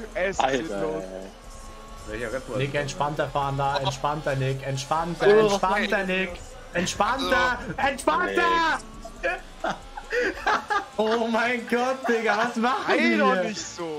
Es ist los. Welcher Red Bull? Nick, entspannter fahren da, entspannter Nick, entspannter Nick, entspannter. Oh mein Gott, Digga, was machen Sei wir? doch nicht so.